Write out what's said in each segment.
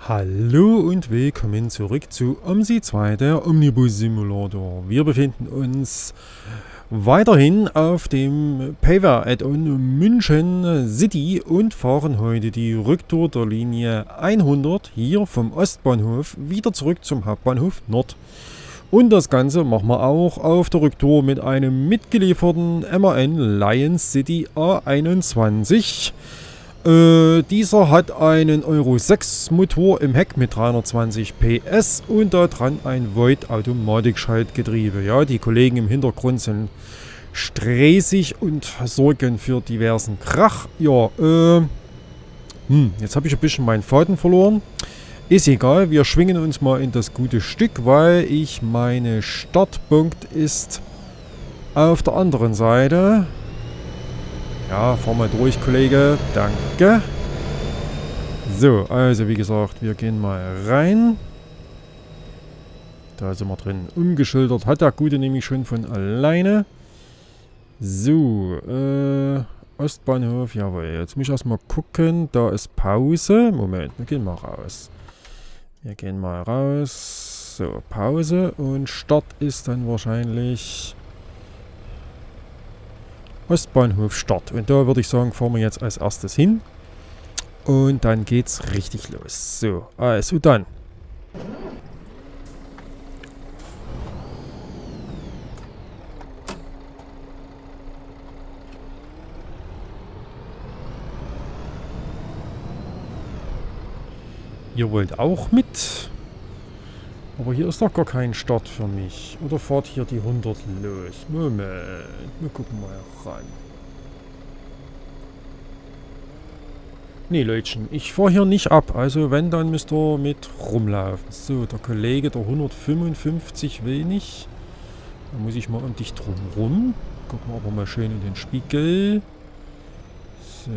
Hallo und willkommen zurück zu OMSI 2, der Omnibus Simulator. Wir befinden uns weiterhin auf dem Paver Add-on München City und fahren heute die Rücktour der Linie 100 hier vom Ostbahnhof wieder zurück zum Hauptbahnhof Nord. Und das Ganze machen wir auch auf der Rücktour mit einem mitgelieferten MAN Lions City A21. Dieser hat einen Euro 6 Motor im Heck mit 320 PS und da dran ein Void Automatikschaltgetriebe. Ja, die Kollegen im Hintergrund sind stressig und sorgen für diversen Krach. Ja, jetzt habe ich ein bisschen meinen Faden verloren. Ist egal, wir schwingen uns mal in das gute Stück, weil ich meine Startpunkt ist auf der anderen Seite. Ja, fahr mal durch, Kollege. Danke. So, also wie gesagt, wir gehen mal rein. Da sind wir drin. Umgeschildert hat der Gute nämlich schon von alleine. So, Ostbahnhof, jawohl. Jetzt muss ich erstmal gucken. Da ist Pause. Moment, wir gehen mal raus. Wir gehen mal raus. So, Pause. Und Start ist dann wahrscheinlich Ostbahnhof Start. Und da würde ich sagen, fahren wir jetzt als erstes hin. Und dann geht's richtig los. So, also dann. Ihr wollt auch mit? Aber hier ist doch gar kein Start für mich. Oder fahrt hier die 100 los? Moment, wir gucken mal ran. Nee, Leutchen, ich fahre hier nicht ab. Also wenn, dann müsst ihr mit rumlaufen. So, der Kollege der 155 will nicht. Da muss ich mal um dich drum rum. Gucken wir aber mal schön in den Spiegel. So.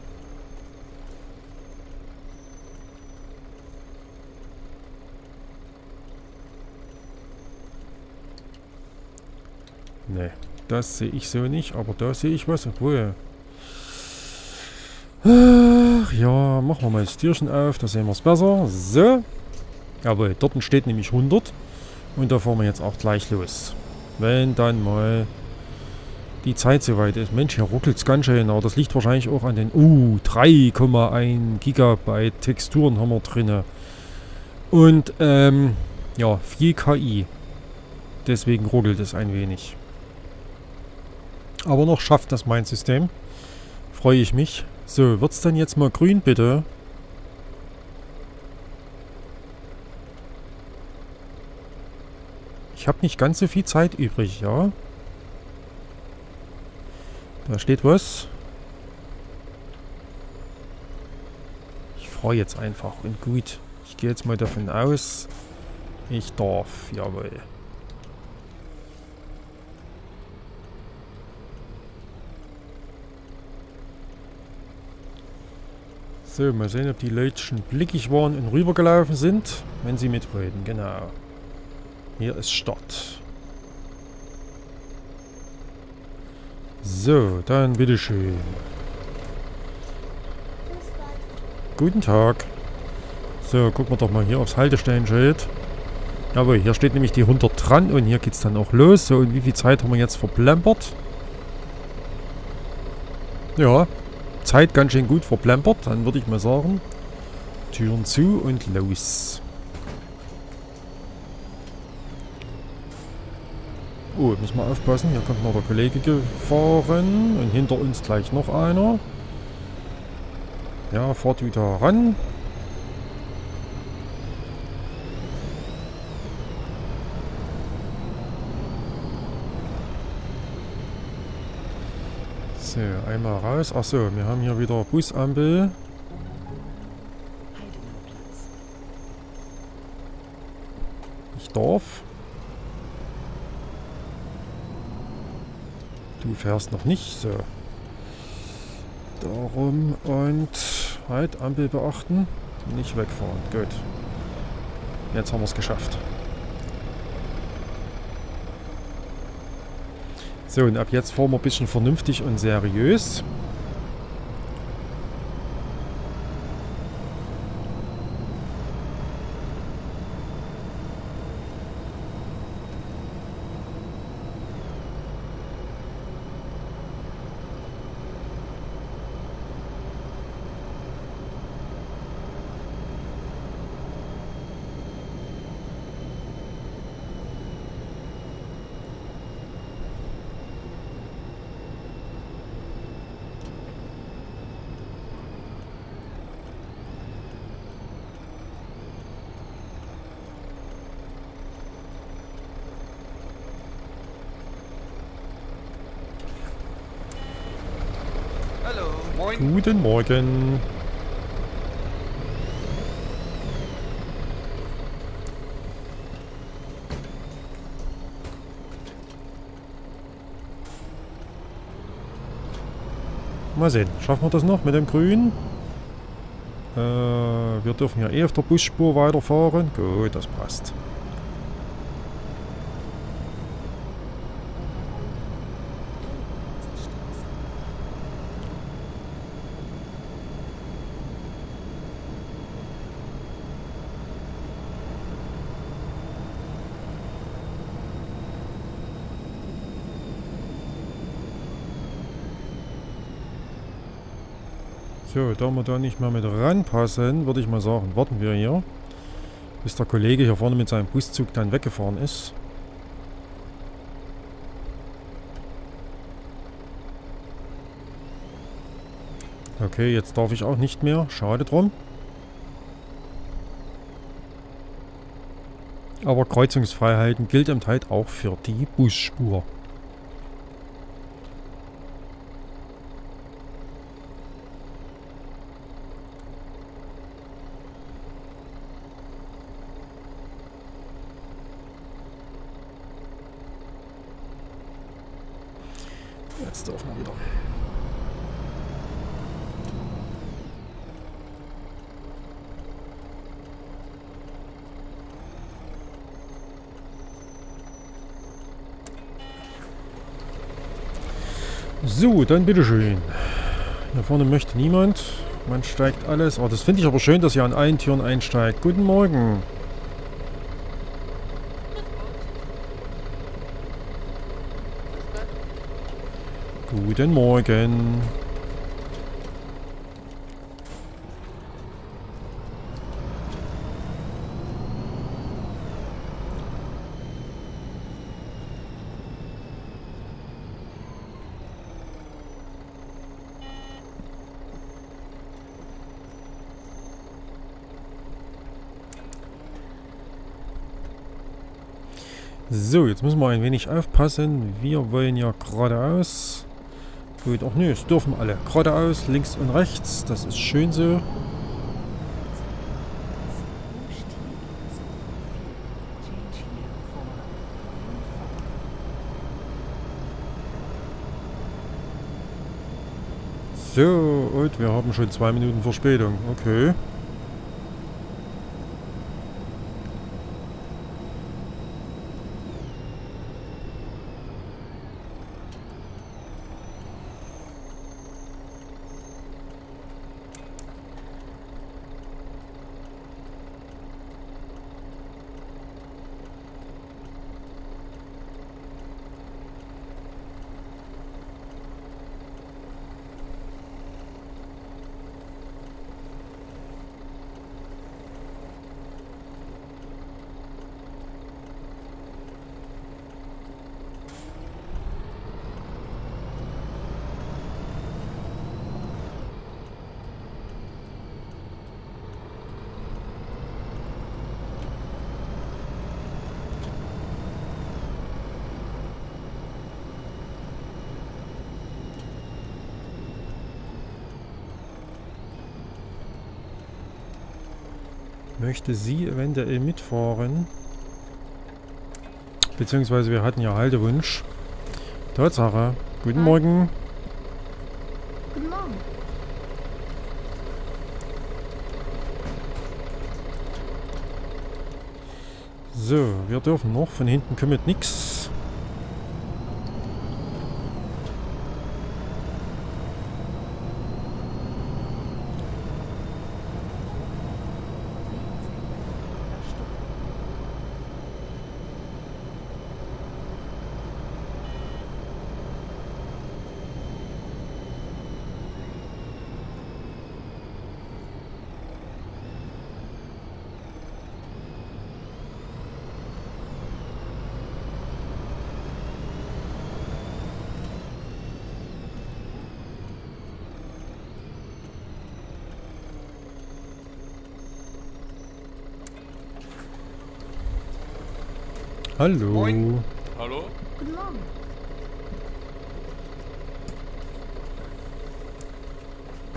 Ne, das sehe ich so nicht, aber da sehe ich was, obwohl. Ach ja, machen wir mal das Türchen auf, da sehen wir es besser. So. Jawohl, dort steht nämlich 100. Und da fahren wir jetzt auch gleich los. Wenn dann mal die Zeit soweit ist. Mensch, hier ruckelt es ganz schön, aber das liegt wahrscheinlich auch an den 3,1 Gigabyte Texturen haben wir drin. Und, ja, viel KI. Deswegen ruckelt es ein wenig. Aber noch schafft das mein System. Freue ich mich. So, wird's dann jetzt mal grün, bitte? Ich habe nicht ganz so viel Zeit übrig, ja? Da steht was. Ich fahre jetzt einfach und gut. Ich gehe jetzt mal davon aus, ich darf. Jawohl. So, mal sehen, ob die Leutchen blickig waren und rübergelaufen sind, wenn sie mit wollten. Genau. Hier ist Start. So, dann bitteschön. Guten Tag. So, gucken wir doch mal hier aufs Haltestellenschild. Jawohl, hier steht nämlich die 100 dran und hier geht es dann auch los. So, und wie viel Zeit haben wir jetzt verplempert? Ja. Zeit ganz schön gut verplempert, dann würde ich mal sagen, Türen zu und los. Oh, müssen wir aufpassen, hier kommt noch der Kollege gefahren und hinter uns gleich noch einer. Ja, fahrt wieder ran. So, einmal raus. Achso, wir haben hier wieder Busampel. Ich darf. Du fährst noch nicht. So. Darum und halt, Ampel beachten. Nicht wegfahren. Gut. Jetzt haben wir es geschafft. So, und ab jetzt fahren wir ein bisschen vernünftig und seriös. Guten Morgen. Mal sehen, schaffen wir das noch mit dem Grün? Wir dürfen ja eh auf der Busspur weiterfahren. Gut, das passt. So, da wir da nicht mehr mit ranpassen, würde ich mal sagen, warten wir hier, bis der Kollege hier vorne mit seinem Buszug dann weggefahren ist. Okay, jetzt darf ich auch nicht mehr. Schade drum. Aber Kreuzungsfreiheiten gilt eben halt auch für die Busspur. Jetzt dürfen wir wieder. So, dann bitteschön. Hier vorne möchte niemand. Man steigt alles. Oh, das finde ich aber schön, dass ihr an allen Türen einsteigt. Guten Morgen. Guten Morgen. So, jetzt müssen wir ein wenig aufpassen. Wir wollen ja geradeaus. Gut, ach nö, es dürfen alle. Geradeaus, links und rechts. Das ist schön so. So, und wir haben schon 2 Minuten Verspätung. Okay. Möchte sie eventuell mitfahren? Beziehungsweise wir hatten ja Haltewunsch. Tatsache. Guten Morgen. Guten Morgen. So, wir dürfen noch. Von hinten kümmert nichts. Hallo. Moin. Hallo? Guten Morgen.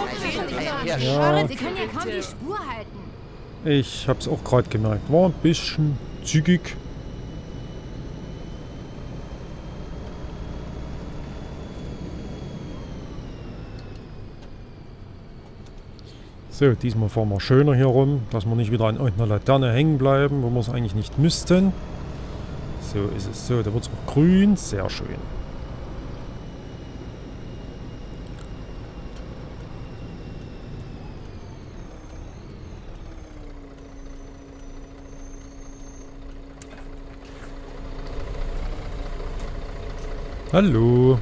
Ja, Sie können ja kaum die Spur halten. ich hab's auch gerade gemerkt. War ein bisschen zügig. So, diesmal fahren wir schöner hier rum, dass wir nicht wieder an irgendeiner Laterne hängen bleiben, wo wir es eigentlich nicht müssten. So ist es. So, da wird es auch grün. Sehr schön. Hallo.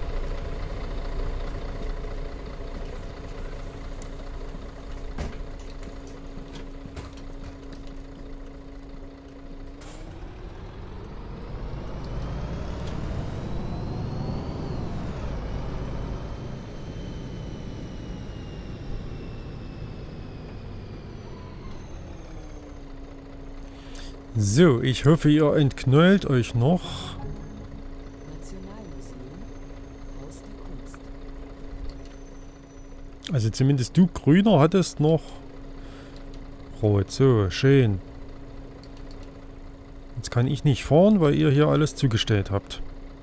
So, ich hoffe, ihr entknollt euch noch. Also zumindest du, Grüner, hattest noch rot. So, schön. Jetzt kann ich nicht fahren, weil ihr hier alles zugestellt habt.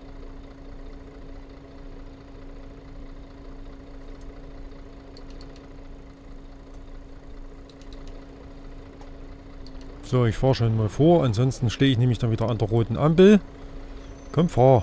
So, ich fahre schon mal vor, ansonsten stehe ich nämlich dann wieder an der roten Ampel. Komm, fahr.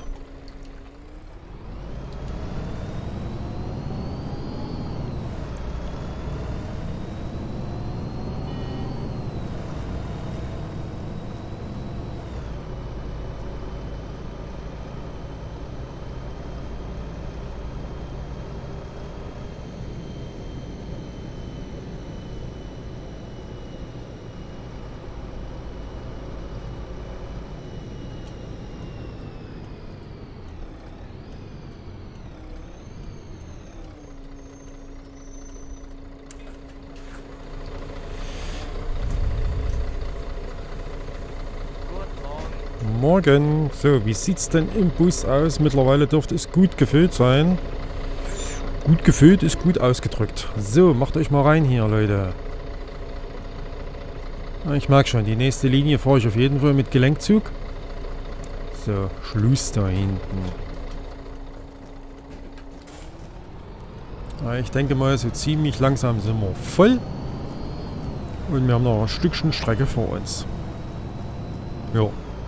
Morgen. So, wie sieht's denn im Bus aus? Mittlerweile dürfte es gut gefüllt sein. Gut gefüllt ist gut ausgedrückt. So, macht euch mal rein hier, Leute. Ich merke schon, die nächste Linie fahre ich auf jeden Fall mit Gelenkzug. So, Schluss da hinten. Ich denke mal, so ziemlich langsam sind wir voll. Und wir haben noch ein Stückchen Strecke vor uns. Ja.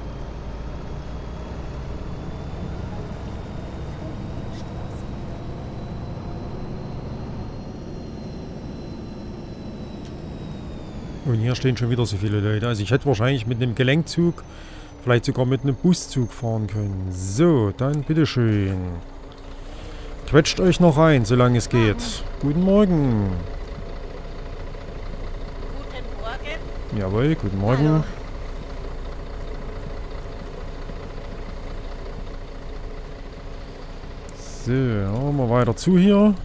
Und hier stehen schon wieder so viele Leute. Also ich hätte wahrscheinlich mit einem Gelenkzug, vielleicht sogar mit einem Buszug fahren können. So, dann bitteschön. Quetscht euch noch rein, solange es geht. Guten Morgen. Guten Morgen. Jawohl, guten Morgen. Hallo. So, hören wir weiter zu hier.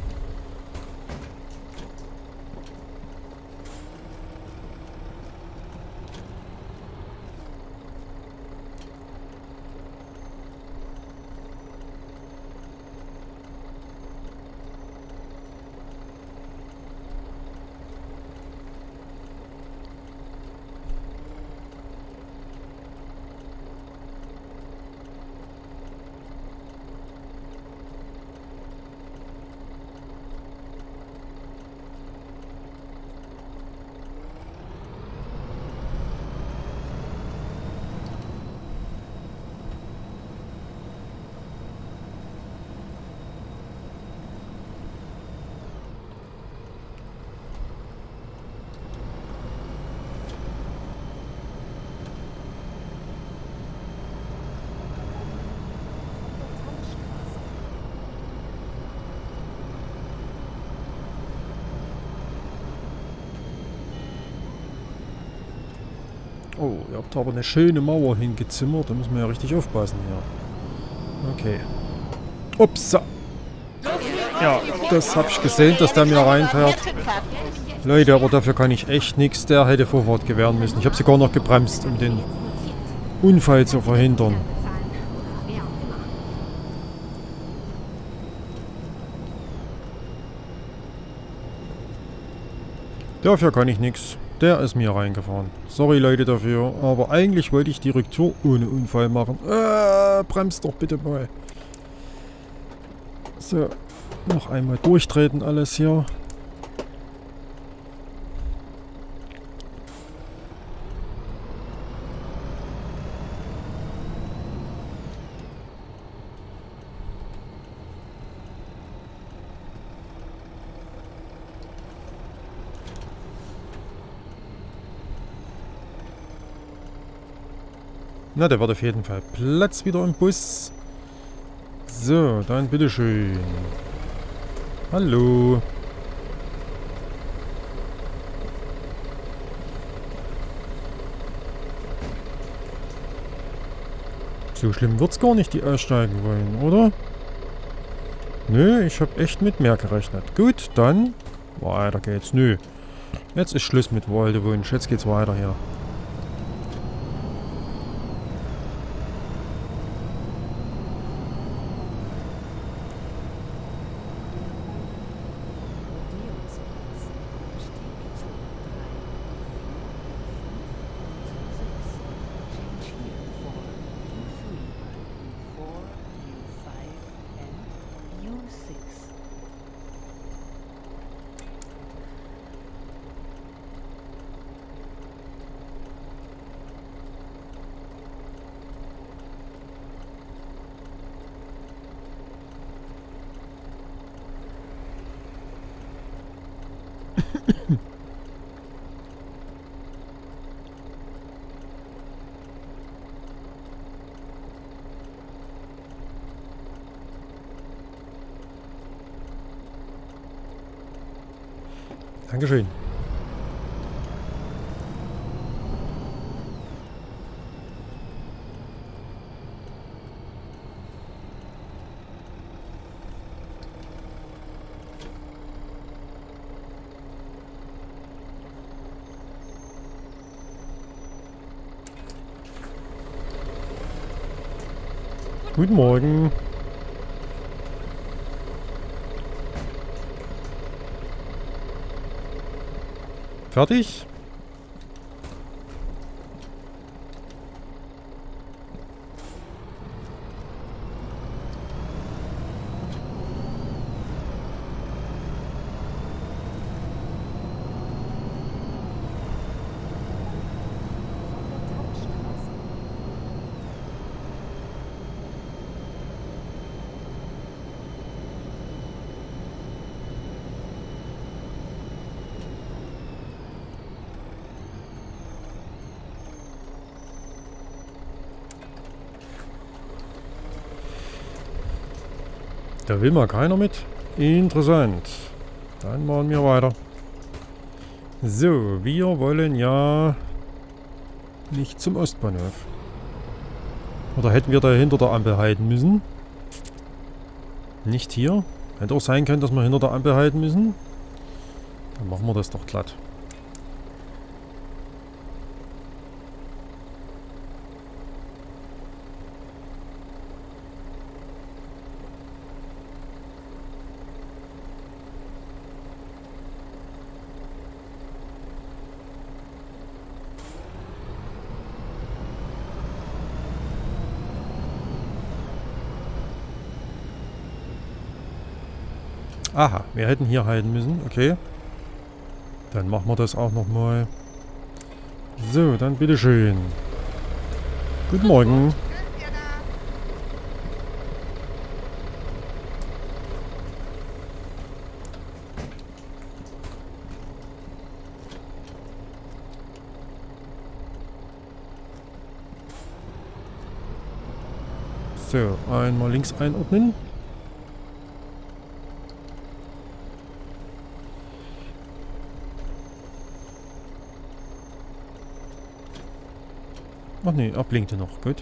Oh, ihr habt aber eine schöne Mauer hingezimmert. Da müssen wir ja richtig aufpassen hier. Okay. Upsa. Ja, das habe ich gesehen, dass der mir reinfährt. Leute, aber dafür kann ich echt nichts. Der hätte Vorfahrt gewähren müssen. Ich habe sogar noch gebremst, um den Unfall zu verhindern. Dafür kann ich nichts. Der ist mir reingefahren. Sorry Leute dafür, aber eigentlich wollte ich die Rücktour ohne Unfall machen. Bremst doch bitte mal. So, noch einmal durchtreten alles hier. Na, der wird auf jeden Fall Platz wieder im Bus. So, dann bitteschön. Hallo. So schlimm wird's gar nicht, die aussteigen wollen, oder? Nö, ich habe echt mit mehr gerechnet. Gut, dann weiter geht's. Nö. Jetzt ist Schluss mit Waldewunsch. Jetzt geht's weiter hier. Dankeschön. Guten Morgen. Fertig? Da will mal keiner mit. Interessant. Dann machen wir weiter. So, wir wollen ja nicht zum Ostbahnhof. Oder hätten wir da hinter der Ampel halten müssen? Nicht hier. Hätte auch sein können, dass wir hinter der Ampel halten müssen. Dann machen wir das doch glatt. Aha, wir hätten hier halten müssen. Okay. Dann machen wir das auch nochmal. So, dann bitteschön. Guten Morgen. So, einmal links einordnen. Ach nee, er blinkte noch. Gut.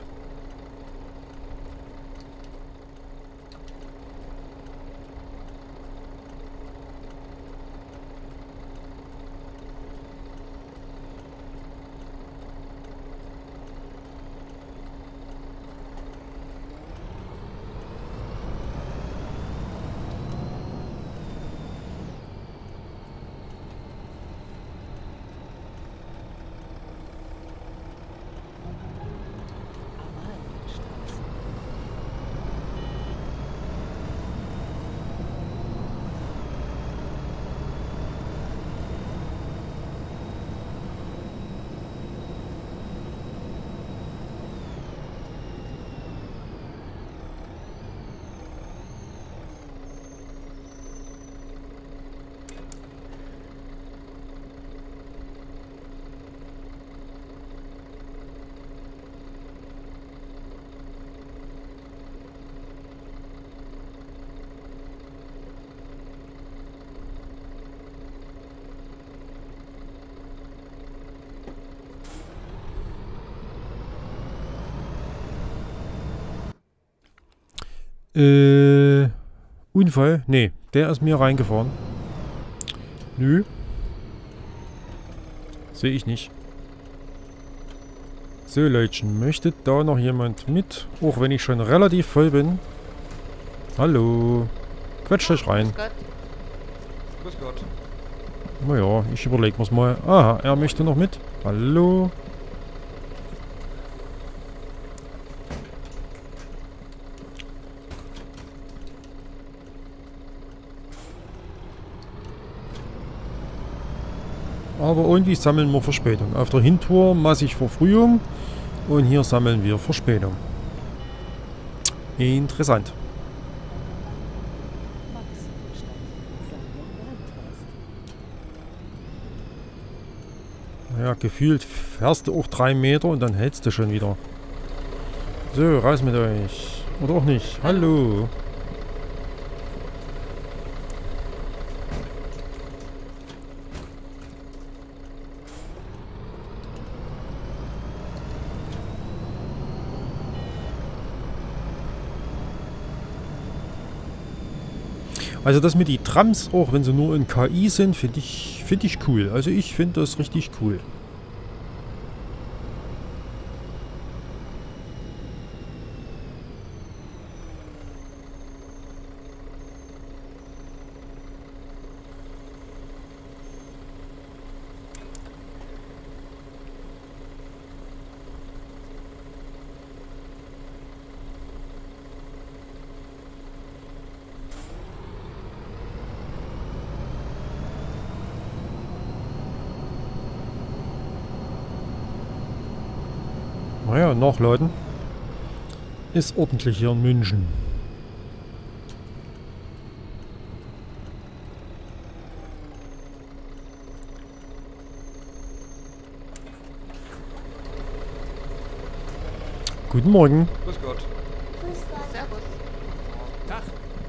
Unfall? Nee, der ist mir reingefahren. Nö. Sehe ich nicht. So, Leutchen, möchte da noch jemand mit? Auch wenn ich schon relativ voll bin. Hallo. Quetscht euch rein. Grüß Gott. Grüß Gott. Naja, ich überlege mir's mal. Aha, er möchte noch mit. Hallo. Aber irgendwie sammeln wir Verspätung. Auf der Hintour massig Verfrühung und hier sammeln wir Verspätung. Interessant. Ja, gefühlt fährst du auch 3 Meter und dann hältst du schon wieder. So, raus mit euch. Oder auch nicht. Hallo. Also das mit die Trams, auch wenn sie nur in KI sind, finde ich cool. Also ich finde das richtig cool. Naja, nachladen. Ist ordentlich hier in München. Guten Morgen. Grüß Gott. Servus. Tag.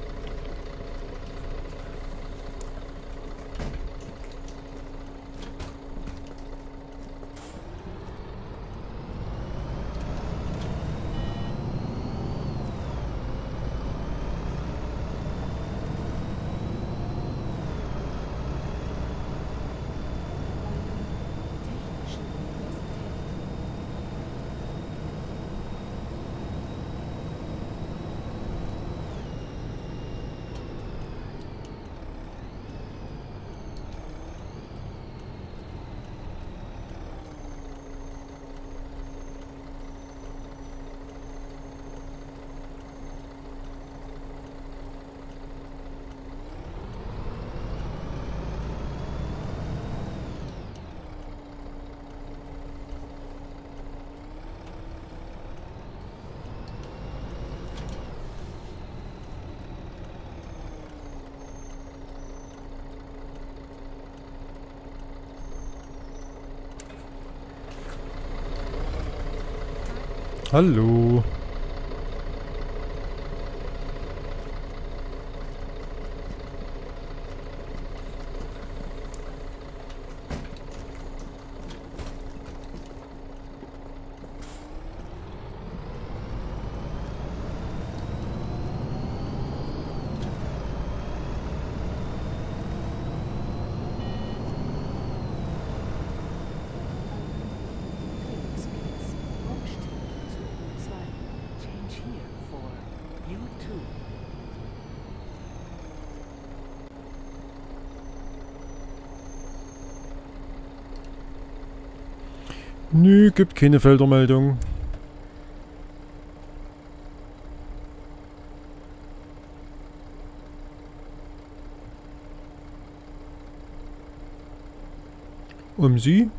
Hallo. Nö, gibt keine Feldermeldung. Sie?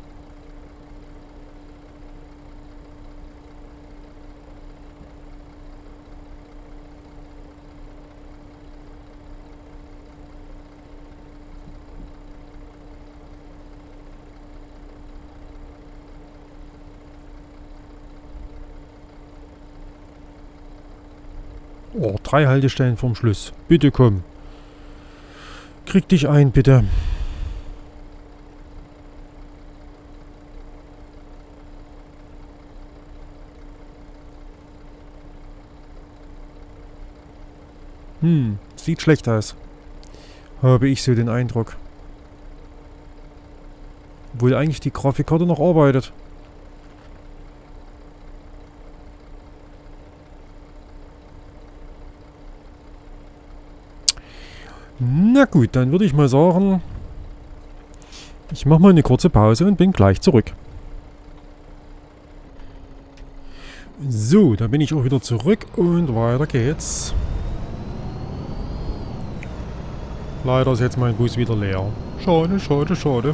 Oh, 3 Haltestellen vom Schluss. Bitte komm. Krieg dich ein, bitte. Sieht schlecht aus. Habe ich so den Eindruck. Obwohl eigentlich die Grafikkarte noch arbeitet. Na gut, dann würde ich mal sagen, ich mache mal eine kurze Pause und bin gleich zurück. So, da bin ich auch wieder zurück und weiter geht's. Leider ist jetzt mein Bus wieder leer. Schade, schade, schade.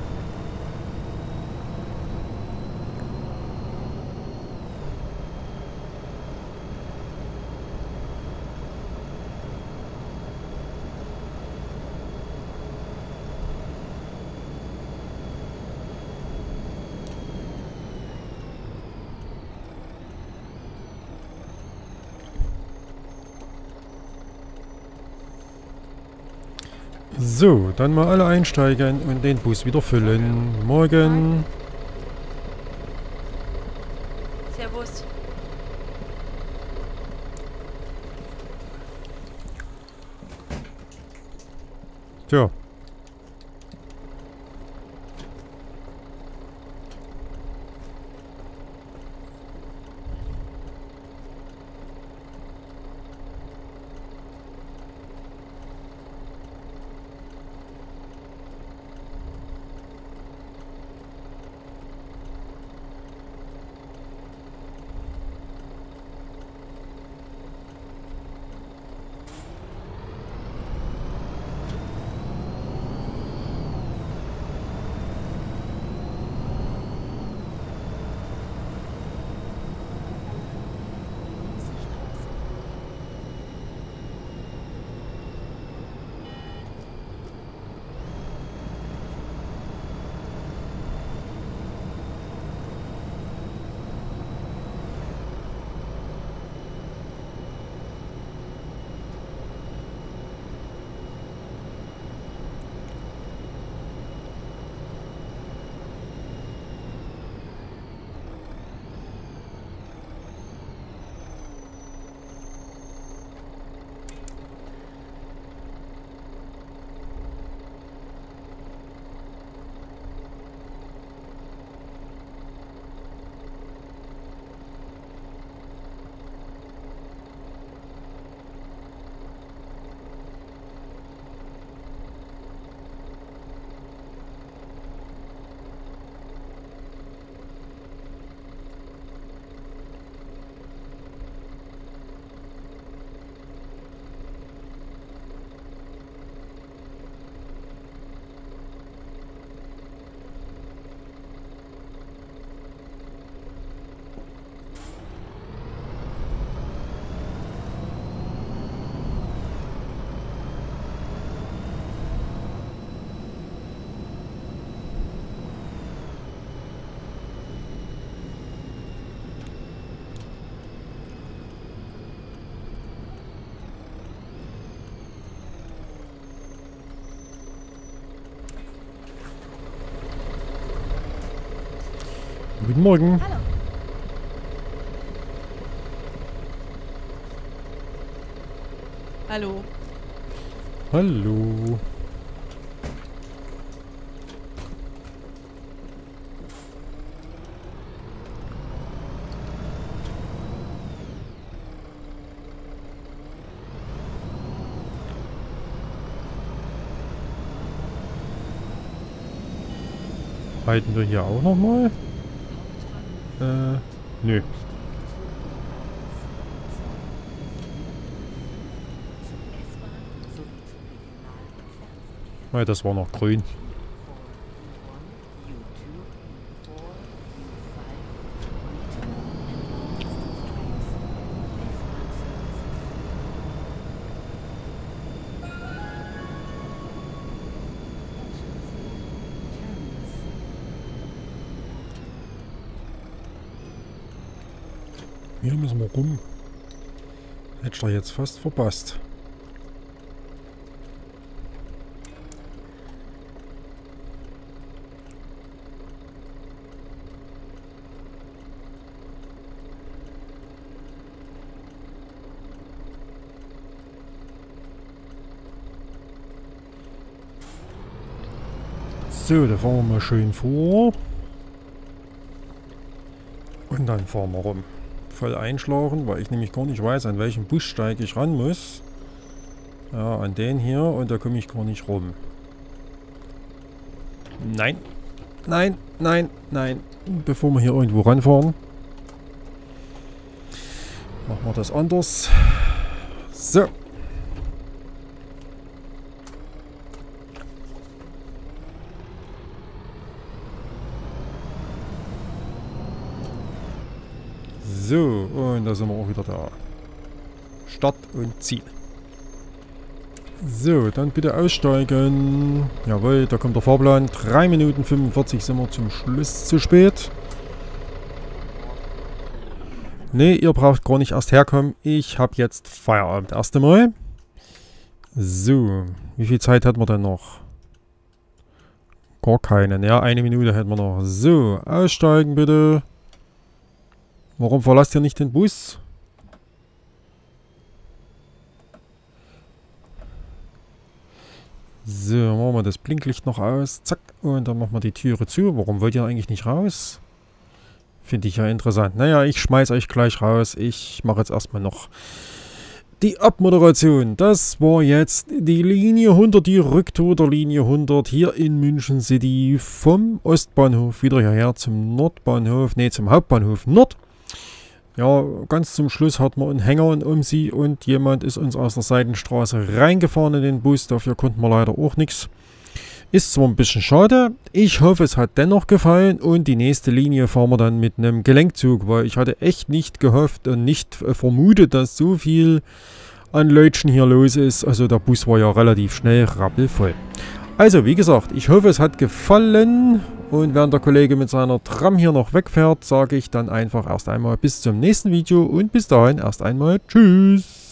So, dann mal alle einsteigen und den Bus wieder füllen. Morgen. Servus. Tja. Guten Morgen. Hallo. Hallo. Hallo. Halten wir hier auch noch mal? Nö. Ja, das war noch grün. Hier müssen wir rum. Hätte ich doch jetzt fast verpasst. So, da fahren wir mal schön vor. Und dann fahren wir rum. Voll einschlagen, weil ich nämlich gar nicht weiß, an welchem Bussteig ich ran muss. Ja, an den hier und da komme ich gar nicht rum. Nein. Nein, nein, nein. Bevor wir hier irgendwo ranfahren. Machen wir das anders. So. So, und da sind wir auch wieder da. Start und Ziel. So, dann bitte aussteigen. Jawohl, da kommt der Fahrplan. 3 Minuten 45 sind wir zum Schluss zu spät. Ne, ihr braucht gar nicht erst herkommen. Ich habe jetzt Feierabend. Erst einmal. So, wie viel Zeit hat man denn noch? Gar keine. Ja, 1 Minute hätten wir noch. So, aussteigen bitte. Warum verlasst ihr nicht den Bus? So, machen wir das Blinklicht noch aus. Zack. Und dann machen wir die Türe zu. Warum wollt ihr eigentlich nicht raus? Finde ich ja interessant. Naja, ich schmeiß euch gleich raus. Ich mache jetzt erstmal noch die Abmoderation. Das war jetzt die Linie 100, die Rücktour der Linie 100 hier in München City vom Ostbahnhof wieder hierher zum Nordbahnhof. Ne, zum Hauptbahnhof Nord. Ja, ganz zum Schluss hat man einen Hänger um sie und jemand ist uns aus der Seitenstraße reingefahren in den Bus. Dafür konnten wir leider auch nichts. Ist zwar ein bisschen schade. Ich hoffe, es hat dennoch gefallen und die nächste Linie fahren wir dann mit einem Gelenkzug, weil ich hatte echt nicht gehofft und nicht vermutet, dass so viel an Leutchen hier los ist. Also der Bus war ja relativ schnell rappelvoll. Also wie gesagt, ich hoffe, es hat gefallen. Und während der Kollege mit seiner Tram hier noch wegfährt, sage ich dann einfach erst einmal bis zum nächsten Video und bis dahin erst einmal tschüss.